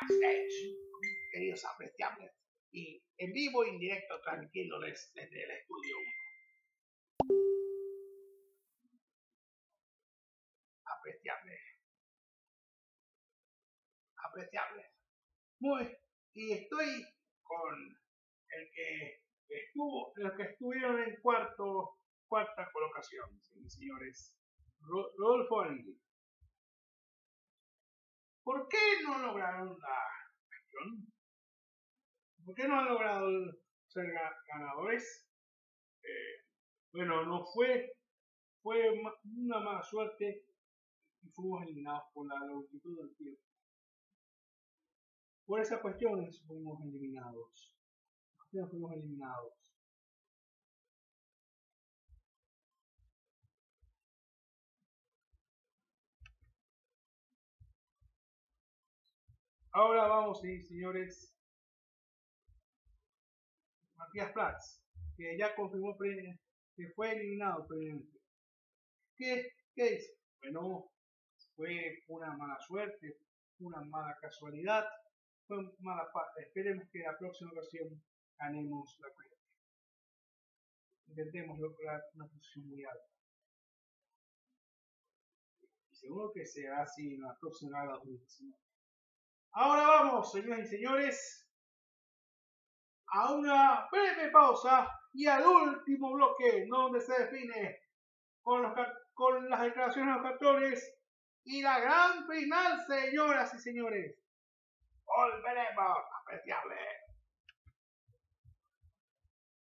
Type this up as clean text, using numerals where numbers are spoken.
backstage, queridos apreciables, y en vivo y en directo transmitiéndoles desde el estudio 1. Apreciables. Y estoy con los que estuvieron en cuarta colocación, señores. Rodolfo Andy. ¿Por qué no lograron la cuestión? ¿Por qué no han logrado ser ganadores? Bueno, no fue una mala suerte y fuimos eliminados por la longitud del tiempo. Por esas cuestiones fuimos eliminados. Ahora vamos, señores. Matías Prats, que ya confirmó que fue eliminado previamente. ¿Qué dice? Bueno, fue una mala suerte, una mala casualidad, fue mala parte. Esperemos que la próxima ocasión ganemos la cuestión. Intentemos lograr una posición muy alta. Y seguro que será así en la próxima gala 2019. Ahora vamos, señoras y señores, a una breve pausa y al último bloque, donde se define con las declaraciones de los captores y la gran final, señoras y señores. Volveremos, apreciables.